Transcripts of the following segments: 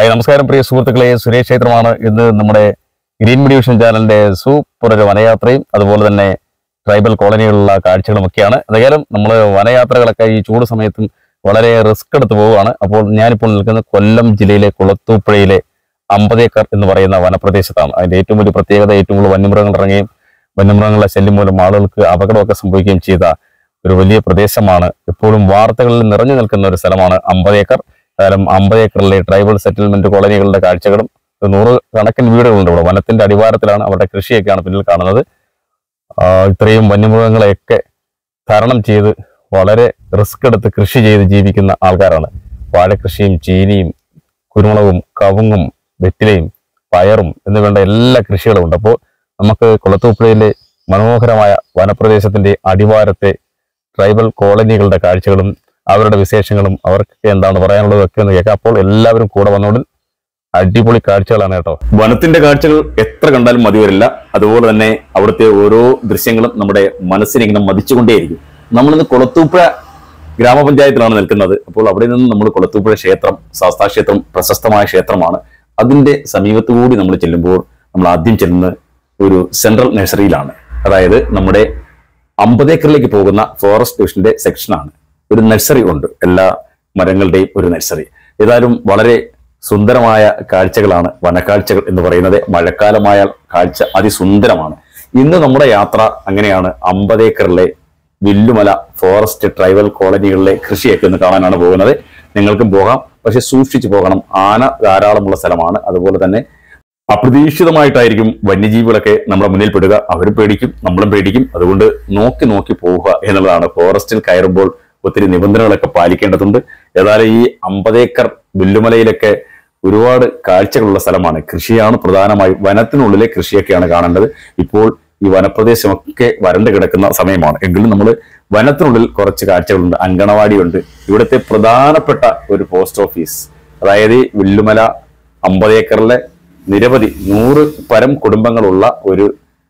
നമസ്കാരം പ്രിയ സുഹൃത്തുക്കളെ, സുരേഷ് ക്ഷേത്രമാണ്. ഇന്ന് നമ്മുടെ ഗ്രീൻ മീഡിയ ചാനലിന്റെ സൂപ്പർ ഒരു വനയാത്രയും അതുപോലെ തന്നെ ട്രൈബൽ കോളനികളിലുള്ള കാഴ്ചകളുമൊക്കെയാണ്. എന്തായാലും നമ്മൾ വനയാത്രകളൊക്കെ ഈ ചൂട് സമയത്തും വളരെ റിസ്ക് എടുത്ത് പോവുകയാണ്. അപ്പോൾ ഞാനിപ്പോൾ നിൽക്കുന്നത് കൊല്ലം ജില്ലയിലെ കുളത്തൂപ്പുഴയിലെ 50 ഏക്കർ എന്ന് പറയുന്ന വനപ്രദേശത്താണ്. അതിന്റെ ഏറ്റവും വലിയ പ്രത്യേകത, ഏറ്റവും കൂടുതൽ വന്യമൃഗങ്ങൾ ഇറങ്ങുകയും വന്യമൃഗങ്ങളുടെ ശല്യം മൂലം ആളുകൾക്ക് അപകടമൊക്കെ സംഭവിക്കുകയും ചെയ്ത ഒരു വലിയ പ്രദേശമാണ്. എപ്പോഴും വാർത്തകളിൽ നിറഞ്ഞു നിൽക്കുന്ന ഒരു സ്ഥലമാണ് 50 ഏക്കർ. ഏതായാലും 50 ഏക്കറിലെ ട്രൈബൽ സെറ്റിൽമെന്റ് കോളനികളുടെ കാഴ്ചകളും 100 കണക്കിന് വീടുകളുണ്ട് ഇവിടെ. വനത്തിന്റെ അടിവാരത്തിലാണ്, അവരുടെ കൃഷിയൊക്കെയാണ് പിന്നിൽ കാണുന്നത്. ഇത്രയും വന്യമൃഗങ്ങളെയൊക്കെ തരണം ചെയ്ത് വളരെ റിസ്ക് എടുത്ത് കൃഷി ചെയ്ത് ജീവിക്കുന്ന ആൾക്കാരാണ്. വാഴകൃഷിയും ചീനിയും കുരുമുളകും കവുങ്ങും വെറ്റിലയും പയറും എന്ന് വേണ്ട എല്ലാ കൃഷികളും ഉണ്ട്. അപ്പോൾ നമുക്ക് കുളത്തൂപ്പുഴയിലെ മനോഹരമായ വനപ്രദേശത്തിന്റെ അടിവാരത്തെ ട്രൈബൽ കോളനികളുടെ കാഴ്ചകളും അവരുടെ വിശേഷങ്ങളും അവർക്ക് എന്താണ് പറയാനുള്ളതും ഒക്കെ ഒന്ന് കേൾക്കാം. അപ്പോൾ എല്ലാവരും കൂടെ വന്നോണ്ട് അടിപൊളി കാഴ്ചകളാണ് കേട്ടോ. വനത്തിന്റെ കാഴ്ചകൾ എത്ര കണ്ടാലും മതി വരില്ല. അതുപോലെ തന്നെ അവിടുത്തെ ഓരോ ദൃശ്യങ്ങളും നമ്മുടെ മനസ്സിനെ മതിച്ചുകൊണ്ടേയിരിക്കും. നമ്മളിന്ന് കുളത്തൂപ്പുഴ ഗ്രാമപഞ്ചായത്തിലാണ് നിൽക്കുന്നത്. അപ്പോൾ അവിടെ നിന്ന് നമ്മൾ കുളത്തൂപ്പുഴ ക്ഷേത്രം, ശാസ്താക്ഷേത്രം പ്രശസ്തമായ ക്ഷേത്രമാണ്. അതിന്റെ സമീപത്തുകൂടി നമ്മൾ ചെല്ലുമ്പോൾ നമ്മൾ ആദ്യം ചെല്ലുന്നത് ഒരു സെൻട്രൽ നഴ്സറിയിലാണ്. അതായത് നമ്മുടെ 50 ഏക്കറിലേക്ക് പോകുന്ന ഫോറസ്റ്റ് ഡിവിഷന്റെ സെക്ഷനാണ്. ഒരു നഴ്സറി ഉണ്ട്, എല്ലാ മരങ്ങളുടെയും ഒരു നഴ്സറി. ഏതായാലും വളരെ സുന്ദരമായ കാഴ്ചകളാണ് വനക്കാഴ്ചകൾ എന്ന് പറയുന്നത്. മഴക്കാലമായാൽ കാഴ്ച അതിസുന്ദരമാണ്. ഇന്ന് നമ്മുടെ യാത്ര അങ്ങനെയാണ്. 50 ഏക്കറിലെ വില്ലുമല ഫോറസ്റ്റ് ട്രൈബൽ കോളനികളിലെ കൃഷിയൊക്കെ ഒന്ന് കാണാനാണ് പോകുന്നത്. നിങ്ങൾക്കും പോകാം, പക്ഷെ സൂക്ഷിച്ചു പോകണം. ആന ധാരാളമുള്ള സ്ഥലമാണ്. അതുപോലെ തന്നെ അപ്രതീക്ഷിതമായിട്ടായിരിക്കും വന്യജീവികളൊക്കെ നമ്മുടെ മുന്നിൽ പെടുക. അവരും പേടിക്കും, നമ്മളും പേടിക്കും. അതുകൊണ്ട് നോക്കി നോക്കി പോവുക എന്നുള്ളതാണ്. ഫോറസ്റ്റിൽ കയറുമ്പോൾ ഒത്തിരി നിബന്ധനകളൊക്കെ പാലിക്കേണ്ടതുണ്ട്. ഏതായാലും ഈ 50 ഏക്കർ വില്ലുമലയിലൊക്കെ ഒരുപാട് കാഴ്ചകളുള്ള സ്ഥലമാണ്. കൃഷിയാണ് പ്രധാനമായും. വനത്തിനുള്ളിലെ കൃഷിയൊക്കെയാണ് കാണേണ്ടത്. ഇപ്പോൾ ഈ വനപ്രദേശമൊക്കെ വരണ്ട് കിടക്കുന്ന സമയമാണ്. എങ്കിലും നമ്മൾ വനത്തിനുള്ളിൽ കുറച്ച് കാഴ്ചകളുണ്ട്. അങ്കണവാടിയുണ്ട്. ഇവിടുത്തെ പ്രധാനപ്പെട്ട ഒരു പോസ്റ്റ് ഓഫീസ്, അതായത് ഈ വില്ലുമല 50 ഏക്കറിലെ നിരവധി 100 പരം കുടുംബങ്ങളുള്ള ഒരു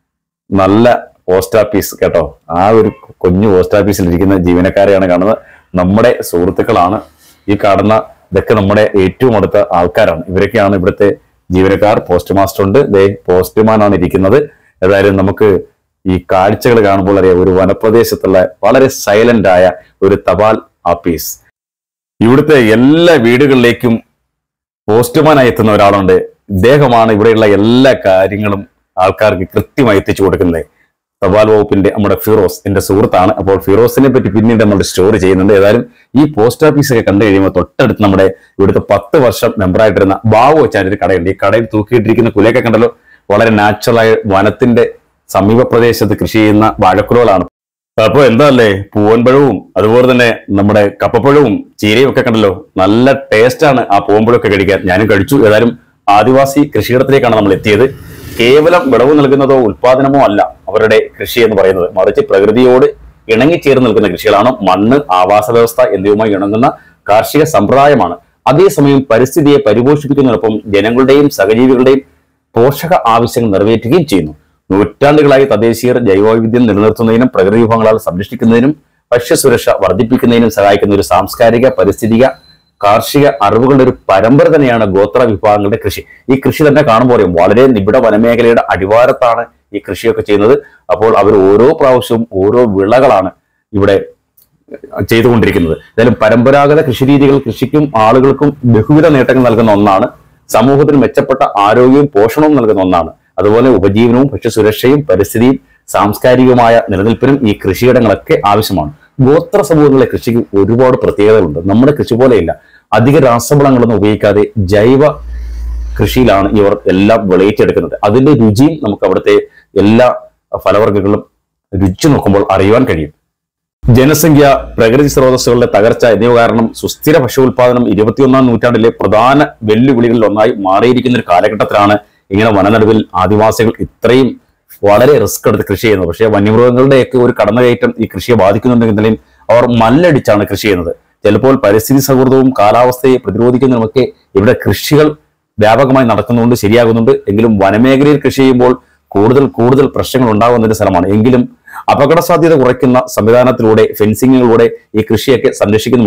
നല്ല പോസ്റ്റ് ഓഫീസ് കേട്ടോ. ആ ഒരു കുഞ്ഞു പോസ്റ്റ് ഓഫീസിൽ ഇരിക്കുന്ന ജീവനക്കാരെയാണ് കാണുന്നത്. നമ്മുടെ സുഹൃത്തുക്കളാണ് ഈ കാണുന്ന. ഇതൊക്കെ നമ്മുടെ ഏറ്റവും അടുത്ത ആൾക്കാരാണ്. ഇവരൊക്കെയാണ് ഇവിടുത്തെ ജീവനക്കാർ. പോസ്റ്റ് മാസ്റ്റർ ഉണ്ട്, പോസ്റ്റ്മാനാണ് ഇരിക്കുന്നത്. ഏതായാലും നമുക്ക് ഈ കാഴ്ചകൾ കാണുമ്പോൾ അറിയാം, ഒരു വനപ്രദേശത്തുള്ള വളരെ സൈലന്റ് ആയ ഒരു തപാൽ ഓഫീസ്. ഇവിടുത്തെ എല്ലാ വീടുകളിലേക്കും പോസ്റ്റ്മാനായി എത്തുന്ന ഒരാളുണ്ട്. ഇദ്ദേഹമാണ് ഇവിടെയുള്ള എല്ലാ കാര്യങ്ങളും ആൾക്കാർക്ക് കൃത്യമായി എത്തിച്ചു കൊടുക്കുന്നത്. തപാൽ വകുപ്പിന്റെ നമ്മുടെ ഫിറോസ് എന്റെ സുഹൃത്താണ്. അപ്പോൾ ഫിറോസിനെ പറ്റി പിന്നീട് നമ്മൾ സ്റ്റോറി ചെയ്യുന്നുണ്ട്. ഏതായാലും ഈ പോസ്റ്റ് ഓഫീസൊക്കെ കണ്ടു കഴിയുമ്പോൾ തൊട്ടടുത്ത് നമ്മുടെ ഇവിടുത്തെ 10 വർഷം മെമ്പറായിട്ടിരുന്ന ബാബു വെച്ചാൽ ഒരു കടയുണ്ട്. ഈ കടയിൽ തൂക്കിയിട്ടിരിക്കുന്ന കുലയൊക്കെ കണ്ടല്ലോ. വളരെ നാച്ചുറലായ വനത്തിന്റെ സമീപ പ്രദേശത്ത് കൃഷി ചെയ്യുന്ന വാഴക്കുലകളാണ്. അപ്പൊ എന്താ അല്ലേ, പൂവൻപഴവും അതുപോലെ തന്നെ നമ്മുടെ കപ്പപ്പഴവും ചീരയും ഒക്കെ കണ്ടല്ലോ. നല്ല ടേസ്റ്റാണ് ആ പൂവൻപഴമൊക്കെ കഴിക്കാൻ. ഞാനും കഴിച്ചു. ഏതായാലും ആദിവാസി കൃഷിയിടത്തിലേക്കാണ് നമ്മൾ എത്തിയത്. കേവലം വിളവ് നൽകുന്നതോ ഉൽപാദനമോ അല്ല അവരുടെ കൃഷി എന്ന് പറയുന്നത്, മറിച്ച് പ്രകൃതിയോട് ഇണങ്ങിച്ചേർന്ന് നിൽക്കുന്ന കൃഷികളാണ്. മണ്ണ്, ആവാസ വ്യവസ്ഥ എന്നിവയുമായി ഇണങ്ങുന്ന കാർഷിക സമ്പ്രദായമാണ്. അതേസമയം പരിസ്ഥിതിയെ പരിപോഷിപ്പിക്കുന്നതിനൊപ്പം ജനങ്ങളുടെയും സഹജീവികളുടെയും പോഷക ആവശ്യങ്ങൾ നിറവേറ്റുകയും ചെയ്യുന്നു. നൂറ്റാണ്ടുകളായി തദ്ദേശീയർ ജൈവവൈവിധ്യം നിലനിർത്തുന്നതിനും പ്രകൃതി വിഭവങ്ങളാൽ സംരക്ഷിക്കുന്നതിനും ഭക്ഷ്യസുരക്ഷ വർദ്ധിപ്പിക്കുന്നതിനും സഹായിക്കുന്ന ഒരു സാംസ്കാരിക, പരിസ്ഥിതിക, കാർഷിക അറിവുകളുടെ ഒരു പരമ്പര തന്നെയാണ് ഗോത്ര വിഭാഗങ്ങളുടെ കൃഷി. ഈ കൃഷി തന്നെ കാണുമ്പോൾ വളരെ നിബിഡ വനമേഖലയുടെ അടിവാരത്താണ് ഈ കൃഷിയൊക്കെ ചെയ്യുന്നത്. അപ്പോൾ അവർ ഓരോ പ്രാവശ്യവും ഓരോ വിളകളാണ് ഇവിടെ ചെയ്തുകൊണ്ടിരിക്കുന്നത്. എന്തായാലും പരമ്പരാഗത കൃഷിരീതികൾ കൃഷിക്കും ആളുകൾക്കും ബഹുവിധ നേട്ടങ്ങൾ നൽകുന്ന ഒന്നാണ്. സമൂഹത്തിന് മെച്ചപ്പെട്ട ആരോഗ്യവും പോഷണവും നൽകുന്ന ഒന്നാണ്. അതുപോലെ ഉപജീവനവും ഭക്ഷ്യസുരക്ഷയും പരിസ്ഥിതിയും സാംസ്കാരികവുമായ നിലനിൽപ്പിനും ഈ കൃഷിയിടങ്ങളൊക്കെ ആവശ്യമാണ്. ഗോത്ര സമൂഹങ്ങളിലെ കൃഷിക്ക് ഒരുപാട് പ്രത്യേകതകളുണ്ട്. നമ്മുടെ കൃഷി പോലെയില്ല. അധിക രാസവളങ്ങളൊന്നും ഉപയോഗിക്കാതെ ജൈവ കൃഷിയിലാണ് ഇവർ എല്ലാം വിളയിച്ചെടുക്കുന്നത്. അതിന്റെ രുചിയും നമുക്ക് അവിടുത്തെ എല്ലാ ഫലവർഗ്ഗങ്ങളും രുചി നോക്കുമ്പോൾ അറിയുവാൻ കഴിയും. ജനസംഖ്യ, പ്രകൃതി സ്രോതസ്സുകളുടെ തകർച്ച എന്നിവ കാരണം സുസ്ഥിര ഭക്ഷ്യോൽപാദനം 21ാം നൂറ്റാണ്ടിലെ പ്രധാന വെല്ലുവിളികളിൽ ഒന്നായി മാറിയിരിക്കുന്ന ഒരു കാലഘട്ടത്തിലാണ് ഇങ്ങനെ വനനടുവിൽ ആദിവാസികൾ ഇത്രയും വളരെ റിസ്ക് എടുത്ത് കൃഷി ചെയ്യുന്നത്. പക്ഷേ വന്യമൃഗങ്ങളുടെയൊക്കെ ഒരു കടന്നുകയറ്റം ഈ കൃഷിയെ ബാധിക്കുന്നുണ്ടെങ്കിലും അവർ മല്ലടിച്ചാണ് കൃഷി ചെയ്യുന്നത്. ചിലപ്പോൾ പരിസ്ഥിതി സൗഹൃദവും കാലാവസ്ഥയെ പ്രതിരോധിക്കുന്നതിനുമൊക്കെ ഇവിടെ കൃഷികൾ വ്യാപകമായി നടക്കുന്നുണ്ട്, ശരിയാകുന്നുണ്ട്. എങ്കിലും വനമേഖലയിൽ കൃഷി ചെയ്യുമ്പോൾ കൂടുതൽ പ്രശ്നങ്ങൾ ഉണ്ടാകുന്ന സ്ഥലമാണ്. എങ്കിലും അപകട സാധ്യത കുറയ്ക്കുന്ന സംവിധാനത്തിലൂടെ, ഫെൻസിങ്ങിലൂടെ ഈ കൃഷിയൊക്കെ സംരക്ഷിക്കുന്നുണ്ട്.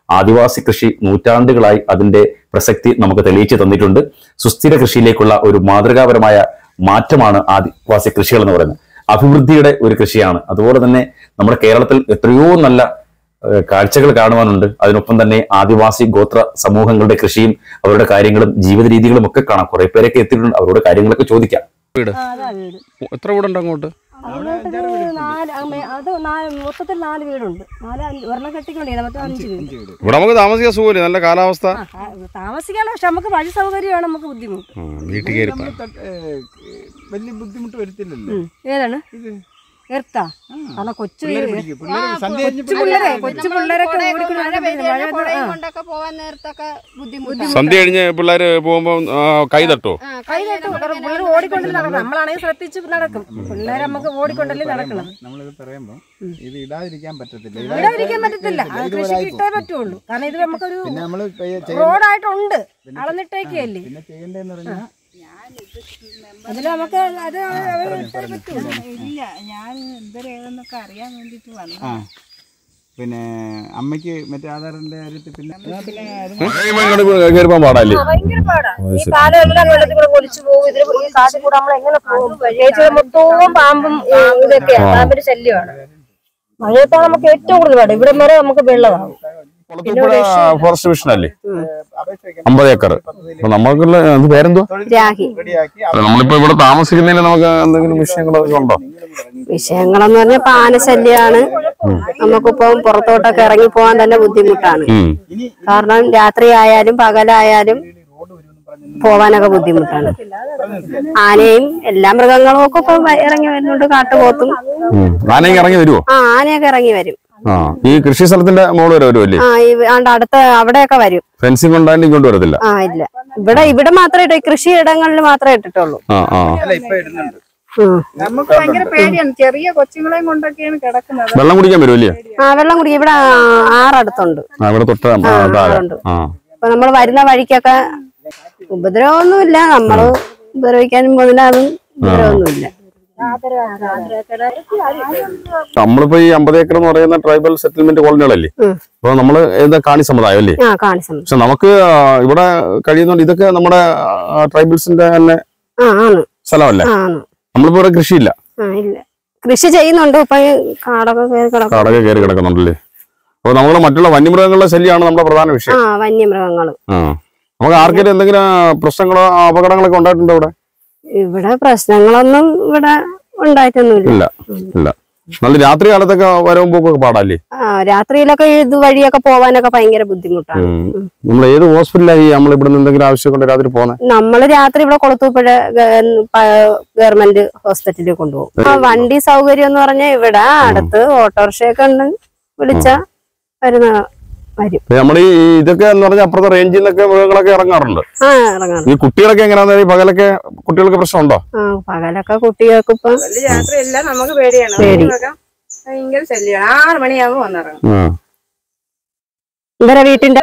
ആദിവാസി കൃഷി നൂറ്റാണ്ടുകളായി അതിന്റെ പ്രസക്തി നമുക്ക് തെളിയിച്ചു തന്നിട്ടുണ്ട്. സുസ്ഥിര കൃഷിയിലേക്കുള്ള ഒരു മാതൃകാപരമായ മാറ്റമാണ് ആദിവാസി കൃഷികൾ എന്ന് പറയുന്നത്. അഭിവൃദ്ധിയുടെ ഒരു കൃഷിയാണ്. അതുപോലെ തന്നെ നമ്മുടെ കേരളത്തിൽ എത്രയോ നല്ല കാഴ്ചകൾ കാണുവാനുണ്ട്. അതിനൊപ്പം തന്നെ ആദിവാസി ഗോത്ര സമൂഹങ്ങളുടെ കൃഷിയും അവരുടെ കാര്യങ്ങളും ജീവിത രീതികളും ഒക്കെ കാണാം. കുറെ പേരൊക്കെ എത്തിയിട്ടുണ്ട്. അവരോട് കാര്യങ്ങളൊക്കെ ചോദിക്കാം. എത്ര വീടുണ്ട് അങ്ങോട്ട്? മൊത്തത്തിൽ 4 വീടുണ്ട്. 4 കെട്ടിക്കൊണ്ടേ 5 വീട്. ഇവിടെ നമുക്ക് താമസിക്കാൻ സുഖമില്ല, നല്ല കാലാവസ്ഥ താമസിക്കാൻ. പക്ഷെ നമുക്ക് വഴി സൗകര്യമാണ് നമുക്ക് ബുദ്ധിമുട്ട്. വലിയ ബുദ്ധിമുട്ട് വരുത്തില്ലല്ലോ. ഏതാണ് എർത്താ? കാരണം കൊച്ചു പിള്ളേരൊക്കെ സന്ധ്യ കഴിഞ്ഞ് പിള്ളേര് പോകുമ്പോ കൈ തട്ടോ? പിള്ളേർ ഓടിക്കൊണ്ടല്ലേ നടക്കണം. നമ്മളാണെങ്കിൽ ശ്രദ്ധിച്ച് നടക്കും. പിള്ളേർ നമുക്ക് ഓടിക്കൊണ്ടല്ലേ നടക്കണം. നമ്മളിത് പറയുമ്പോ ഇത് ഇടാതിരിക്കാൻ പറ്റത്തില്ല. കൃഷിക്ക് ഇട്ടേ പറ്റുള്ളൂ. കാരണം ഇത് നമുക്കൊരു റോഡായിട്ടുണ്ട്, അളന്നിട്ടേക്കല്ലേ. പിന്നെ ചെയ്യേണ്ടതെന്ന് പറഞ്ഞാൽ അതിൽ നമുക്ക് അത് ഇല്ല, ഞാൻ എന്തരേതെന്നൊക്കെ അറിയാൻ വേണ്ടിട്ട് വന്നു. പിന്നെ അമ്മയ്ക്ക് മറ്റേ ആധാറിന്റെ കാര്യത്തിൽ പിന്നെ പാടല്ലേ? ഭയങ്കര പാടാണ്. ഈ പാലെല്ലാം വെള്ളത്തിൽ കൂടെ ഒലിച്ചു പോകും. ഇതിൽ ഈ കാട്ടിൽ കൂടെ നമ്മൾ എങ്ങനെ പോകും? മൊത്തവും പാമ്പും ഇതൊക്കെയാണ്. പാമ്പിന്റെ ശല്യമാണ്. മഴയത്താണ് നമുക്ക് ഏറ്റവും കൂടുതൽ പാട്. ഇവിടെ വരെ നമുക്ക് വെള്ളമാകും. ഫോറസ്റ്റ് ഡിവിഷൻ അല്ലേ? 50 ഏക്കർ. നമുക്കുള്ള പേരെന്തോ? നമ്മളിപ്പോ ഇവിടെ താമസിക്കുന്നതിന് നമുക്ക് എന്തെങ്കിലും വിഷയങ്ങളൊക്കെ ഉണ്ടോ? വിഷയങ്ങളെന്ന് പറഞ്ഞാൽ ആനശല്യാണ്. നമുക്കിപ്പം പുറത്തോട്ടൊക്കെ ഇറങ്ങി പോകാൻ തന്നെ ബുദ്ധിമുട്ടാണ്. കാരണം രാത്രി ആയാലും പകലായാലും പോവാനൊക്കെ ബുദ്ധിമുട്ടാണ്. ആനയും എല്ലാ മൃഗങ്ങളും ഒക്കെ ഇപ്പൊ ഇറങ്ങി വരുന്നുണ്ട്. കാട്ടുപോത്തും ആനയൊക്കെ ഇറങ്ങി വരുമോ? ആനയൊക്കെ ഇറങ്ങി വരും. ഈ കൃഷി സ്ഥലത്തിന്റെ മോള് വരെ വരുമല്ലേ? അടുത്ത അവിടെയൊക്കെ വരും. ഫെൻസിംഗ് ഉണ്ടായിട്ട് ഇങ്ങോട്ട് വരത്തില്ല. ഇല്ല, ഇവിടെ മാത്രമേ ഇട്ടു. കൃഷി ഇടങ്ങളിൽ മാത്രമേ ഇട്ടിട്ടുള്ളൂ. നമുക്ക് ഭയങ്കര പേടിയാണ്. ചെറിയ കൊച്ചുങ്ങളെയും കൊണ്ടൊക്കെയാണ് കിടക്കുന്നത്. വെള്ളം കുടിക്കാൻ വരുമല്ലേ? വെള്ളം കുടിക്കും. ഇവിടെ ആറടുത്തുണ്ട്. ആറുണ്ട്. അപ്പൊ നമ്മൾ വരുന്ന വഴിക്കൊക്കെ ഉപദ്രവമൊന്നുമില്ല. നമ്മള് ഉപദ്രവിക്കാനും പോകുന്നില്ല. അതും ഉപദ്രവമൊന്നുമില്ല. നമ്മളിപ്പോ ഈ 50 ഏക്കർ എന്ന് പറയുന്ന ട്രൈബൽ സെറ്റിൽമെന്റ് കോളനികളല്ലേ? അപ്പൊ നമ്മള് കാണി സമുദായം അല്ലേ? പക്ഷെ നമുക്ക് ഇവിടെ കഴിയുന്നുണ്ട്. ഇതൊക്കെ നമ്മുടെ ട്രൈബൽസിന്റെ തന്നെ സ്ഥലമല്ലേ? നമ്മളിപ്പോ ഇവിടെ കൃഷിയില്ല. കൃഷി ചെയ്യുന്നുണ്ട്. ഇപ്പൊ കാടൊക്കെ കയറി കിടക്കുന്നുണ്ടല്ലേ? അപ്പൊ നമ്മള് മറ്റുള്ള വന്യമൃഗങ്ങളുടെ ശല്യമാണ് നമ്മുടെ പ്രധാന വിഷയം. വന്യമൃഗങ്ങള് നമുക്ക് ആർക്കെങ്കിലും എന്തെങ്കിലും പ്രശ്നങ്ങളോ അപകടങ്ങളൊക്കെ ഉണ്ടായിട്ടുണ്ടോ ഇവിടെ? ഇവിടെ പ്രശ്നങ്ങളൊന്നും ഇവിടെ ഉണ്ടായിട്ടൊന്നുമില്ല. ഇല്ല. നല്ല രാത്രി കാലത്തൊക്കെ വരവും പോക്കൊക്കെ പാടല്ലേ? രാത്രിയിലൊക്കെ ഇത് വഴിയൊക്കെ പോവാനൊക്കെ ഭയങ്കര ബുദ്ധിമുട്ടാണ്. നമ്മൾ ഏത് ഹോസ്പിറ്റലായി നമ്മൾ ഇവിടെ എന്തെങ്കിലും ആവശ്യം കൊണ്ട് രാത്രി പോകുന്നത്? നമ്മള് രാത്രി ഇവിടെ കൊളത്തൂപ്പുഴ ഗവൺമെന്റ് ഹോസ്പിറ്റലിൽ കൊണ്ടുപോകും. വണ്ടി സൗകര്യം എന്ന് പറഞ്ഞാൽ ഇവിടെ അടുത്ത് ഓട്ടോറിക്ഷയൊക്കെ ഉണ്ട്. വിളിച്ച വരുന്ന വരും. നമ്മൾ ഈ ഇതൊക്കെ എന്ന് പറഞ്ഞാൽ അപ്പുറത്തെ റേഞ്ചിൽ നിന്നൊക്കെ മൃഗങ്ങളൊക്കെ ഇറങ്ങാറുണ്ട്. ഈ കുട്ടികളൊക്കെ എങ്ങനെയാ? പകലൊക്കെ കുട്ടികൾക്ക് പ്രശ്നമുണ്ടോ? പകലൊക്കെ കുട്ടികൾക്ക് ഇപ്പൊ രാത്രിയല്ല നമുക്ക് പേടിയാണ്. ഭയങ്കര ശല്യമാണ്. 6 മണിയാകുമ്പോൾ വന്നിറങ്ങും. ഇവരെ വീട്ടിന്റെ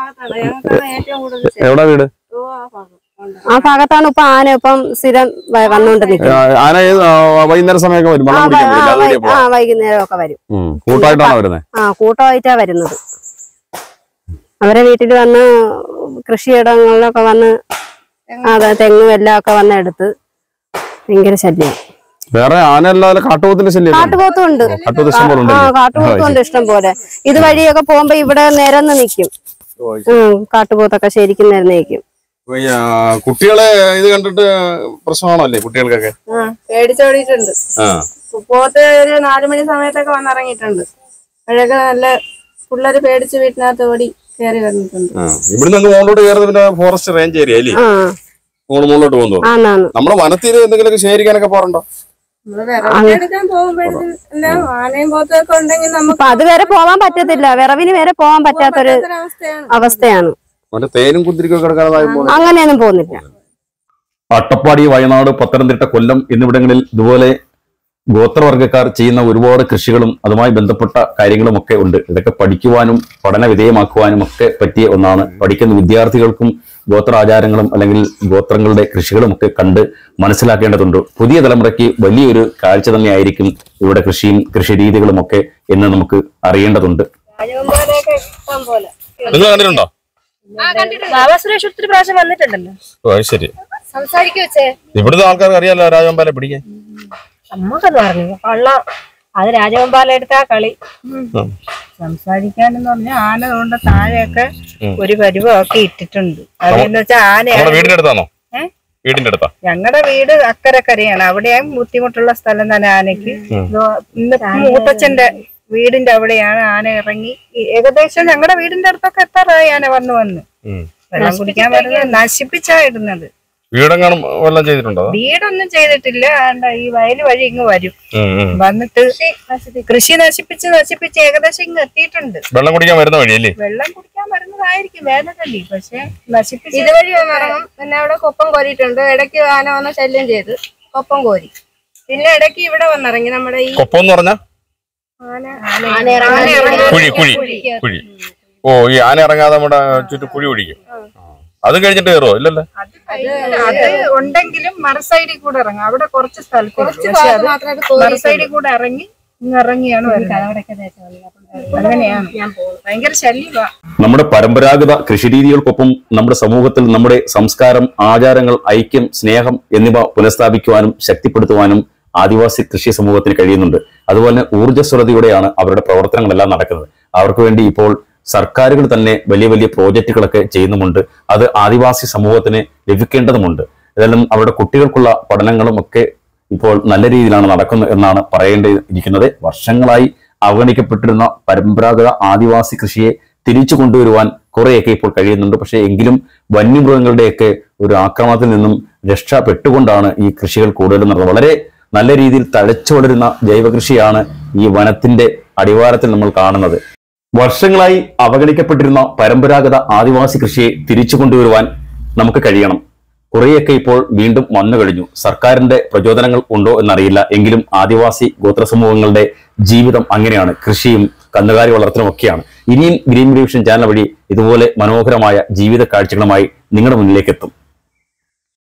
എവിടെ വീട്? ആ ഭാഗത്താണ് ഇപ്പൊ ആന ഇപ്പം സ്ഥിരം വന്നോണ്ട് നിൽക്കുന്നത്. ആന വൈകുന്നേരം സമയമൊക്കെ വരും. വൈകുന്നേരം ഒക്കെ വരും. കൂട്ടായിട്ടാണ് വരുന്നത്? കൂട്ടമായിട്ടാ വരുന്നത്. അവരെ വീട്ടിൽ വന്ന് കൃഷിയിടങ്ങളിലൊക്കെ വന്ന് തെങ്ങും എല്ലാം ഒക്കെ വന്ന് എടുത്ത് ഭയങ്കര ശല്യം. വേറെ ആനയല്ലാതെ കാട്ടുപോത്തിന്റെ ശല്യം? കാട്ടുപോത്തും ഉണ്ട്. കാട്ടുപോത്തും ഉണ്ട് ഇഷ്ടം പോലെ. ഇത് വഴിയൊക്കെ പോകുമ്പോ ഇവിടെ നിരന്ന് നിൽക്കും. കാട്ടുപോത്തൊക്കെ ശരിക്കും നിരന്ന് നിൽക്കും. കുട്ടികളെ ഇത് കണ്ടിട്ട് പ്രശ്നമാണല്ലേ കുട്ടികൾക്കൊക്കെ? പേടിച്ചോടിയിട്ടുണ്ട്. പോത്ത് ഒരു 4 മണി സമയത്തൊക്കെ വന്നിറങ്ങിയിട്ടുണ്ട്. അഴക നല്ല പിള്ളേര് പേടിച്ച് വീട്ടിനകത്ത് ഓടി കയറി വന്നിട്ടുണ്ട്. ഇവിടുന്ന് മുകളിലോട്ട് കയറുന്ന ഫോറസ്റ്റ് റേഞ്ച് ഏരിയ അല്ലേ? മുകളിലോട്ട് പോകുന്നു. നമ്മള് വനത്തിൽ എന്തെങ്കിലും ശേഖരിക്കാനൊക്കെ പോറുണ്ടോ? എടുക്കാൻ പോകുമ്പോഴെല്ലാം ആനയും പോത്തൊക്കെ ഉണ്ടെങ്കിൽ നമുക്ക് അത് വരെ പോവാൻ പറ്റത്തില്ല. വിറവിന് വരെ പോവാൻ പറ്റാത്തൊരു അവസ്ഥയാണ്. തേനും കുത്തിരിക്കൊക്കെ കിടക്കാനായി അങ്ങനെയൊന്നും പോകുന്നില്ല. അട്ടപ്പാടി, വയനാട്, പത്തനംതിട്ട, കൊല്ലം എന്നിവിടങ്ങളിൽ ഇതുപോലെ ഗോത്രവർഗ്ഗക്കാർ ചെയ്യുന്ന ഒരുപാട് കൃഷികളും അതുമായി ബന്ധപ്പെട്ട കാര്യങ്ങളും ഒക്കെ ഉണ്ട്. ഇതൊക്കെ പഠിക്കുവാനും പഠന വിധേയമാക്കുവാനും ഒക്കെ പറ്റിയ ഒന്നാണ്. പഠിക്കുന്ന വിദ്യാർത്ഥികൾക്കും ഗോത്രാചാരങ്ങളും അല്ലെങ്കിൽ ഗോത്രങ്ങളുടെ കൃഷികളും ഒക്കെ കണ്ട് മനസ്സിലാക്കേണ്ടതുണ്ട്. പുതിയ തലമുറയ്ക്ക് വലിയൊരു കാഴ്ച തന്നെയായിരിക്കും ഇവിടെ കൃഷിയും കൃഷി രീതികളും ഒക്കെ എന്ന് നമുക്ക് അറിയേണ്ടതുണ്ട്. രാജവെമ്പാലയൊക്കെ ഇഷ്ടം പോലെ. നിങ്ങൾ കണ്ടിട്ടുണ്ടോ? ബാബാ സുരേഷ് ഒത്തിരി പ്രാവശ്യം വന്നിട്ടുണ്ടല്ലോ. ഓ ശരി. സംസാരിക്കു വെച്ചേ. ഇവിടുത്തെ ആൾക്കാർക്ക് അറിയാലോ രാജവെമ്പാലെ പിടിക്കാൻ. നമ്മക്കെന്ന് പറഞ്ഞു കള്ളം. അത് രാജവെമ്പാല എടുത്ത കളി. സംസാരിക്കാനെന്ന് പറഞ്ഞാൽ ആന കൊണ്ട് താഴെയൊക്കെ ഒരു പരുവൊക്കെ ഇട്ടിട്ടുണ്ട്. അതെന്ന് വെച്ചാൽ ആന വീടിന്റെ അടുത്താണോ? വീടിന്റെ അടുത്താ? ഞങ്ങളുടെ വീട് അക്കരക്കരയാണ്. അവിടെയും ബുദ്ധിമുട്ടുള്ള സ്ഥലം തന്നെ ആനയ്ക്ക്. മൂത്തച്ഛന്റെ വീടിന്റെ അവിടെയാണ് ആന ഇറങ്ങി. ഏകദേശം ഞങ്ങളുടെ വീടിന്റെ അടുത്തൊക്കെ എത്താറായി ആന വന്ന് വെള്ളം കുടിക്കാൻ വരുന്നത് നശിപ്പിച്ചാ ഇടുന്നത്. വീടെങ്ങാനും വല്ലതും ചെയ്തിട്ടുണ്ടോ? വീടൊന്നും ചെയ്തിട്ടില്ല. ഈ വയല് വഴി ഇങ്ങ് വരും. വന്നിട്ട് കൃഷി നശിപ്പിച്ച് ഏകദേശം ഇങ്ങ് എത്തിയിട്ടുണ്ട്. വെള്ളം കുടിക്കാൻ വരുന്ന വഴിയല്ലേ? വെള്ളം കുടിക്കാൻ വരുന്നതായിരിക്കും വേനലല്ലേ, പക്ഷെ നശിപ്പിച്ച് ഇതുവഴി ഇറങ്ങും. പിന്നെ അവിടെ കൊപ്പം കോരിയിട്ടുണ്ട്. ഇടയ്ക്ക് ആന വന്ന് ശല്യം ചെയ്ത് കൊപ്പം കോരി. പിന്നെ ഇടയ്ക്ക് ഇവിടെ വന്നിറങ്ങി. നമ്മുടെ ഈ കൊപ്പം എന്ന് പറഞ്ഞാ കുഴി. ഓ ഈ ആന ഇറങ്ങാതെ നമ്മുടെ ചുറ്റും കുഴി കുഴിക്കും. അത് കഴിഞ്ഞിട്ട് കയറോ? ഇല്ലല്ലേ? അത് ഉണ്ടെങ്കിലും മറുസൈഡിൽ കൂടെ ഇറങ്ങും. അവിടെ കുറച്ച് സ്ഥലത്ത് മറുസൈഡിൽ കൂടെ ഇറങ്ങിയാണ് അങ്ങനെയാണ്. ഭയങ്കര ശല്യമാ. നമ്മുടെ പരമ്പരാഗത കൃഷിരീതികൾക്കൊപ്പം നമ്മുടെ സമൂഹത്തിൽ നമ്മുടെ സംസ്കാരം, ആചാരങ്ങൾ, ഐക്യം, സ്നേഹം എന്നിവ പുനഃസ്ഥാപിക്കുവാനും ശക്തിപ്പെടുത്തുവാനും ആദിവാസി കൃഷി സമൂഹത്തിന് കഴിയുന്നുണ്ട്. അതുപോലെ ഊർജ്ജസ്വലതയോടെയാണ് അവരുടെ പ്രവർത്തനങ്ങളെല്ലാം നടക്കുന്നത്. അവർക്ക് വേണ്ടി ഇപ്പോൾ സർക്കാരുകൾ തന്നെ വലിയ വലിയ പ്രോജക്റ്റുകളൊക്കെ ചെയ്യുന്നുമുണ്ട്. അത് ആദിവാസി സമൂഹത്തിന് ലഭിക്കേണ്ടതുമുണ്ട്. ഇതെല്ലാം അവരുടെ കുട്ടികൾക്കുള്ള പഠനങ്ങളും ഒക്കെ ഇപ്പോൾ നല്ല രീതിയിലാണ് നടക്കുന്നത് എന്നാണ് പറയേണ്ടിയിരിക്കുന്നത്. വർഷങ്ങളായി അവഗണിക്കപ്പെട്ടിരുന്ന പരമ്പരാഗത ആദിവാസി കൃഷിയെ തിരിച്ചു കൊണ്ടുവരുവാൻ കുറേയൊക്കെ ഇപ്പോൾ കഴിയുന്നുണ്ട്. പക്ഷേ എങ്കിലും വന്യമൃഗങ്ങളുടെയൊക്കെ ഒരു ആക്രമണത്തിൽ നിന്നും രക്ഷപ്പെട്ടുകൊണ്ടാണ് ഈ കൃഷികൾ കൂടുതലും നടന്നത്. വളരെ നല്ല രീതിയിൽ തഴച്ചു വളരുന്ന ജൈവകൃഷിയാണ് ഈ വനത്തിന്റെ അടിവാരത്തിൽ നമ്മൾ കാണുന്നത്. വർഷങ്ങളായി അവഗണിക്കപ്പെട്ടിരുന്ന പരമ്പരാഗത ആദിവാസി കൃഷിയെ തിരിച്ചു കൊണ്ടുവരുവാൻ നമുക്ക് കഴിയണം. കുറേയൊക്കെ ഇപ്പോൾ വീണ്ടും വന്നു കഴിഞ്ഞു. സർക്കാരിന്റെ പ്രചോദനങ്ങൾ ഉണ്ടോ എന്നറിയില്ല. എങ്കിലും ആദിവാസി ഗോത്ര സമൂഹങ്ങളുടെ ജീവിതം അങ്ങനെയാണ്. കൃഷിയും കന്നുകാലി വളർത്തലും ഒക്കെയാണ്. ഇനിയും ഗ്രീൻ മീഡിയ വിഷൻ ചാനൽ വഴി ഇതുപോലെ മനോഹരമായ ജീവിത കാഴ്ചകളുമായി നിങ്ങളുടെ മുന്നിലേക്ക് എത്തും.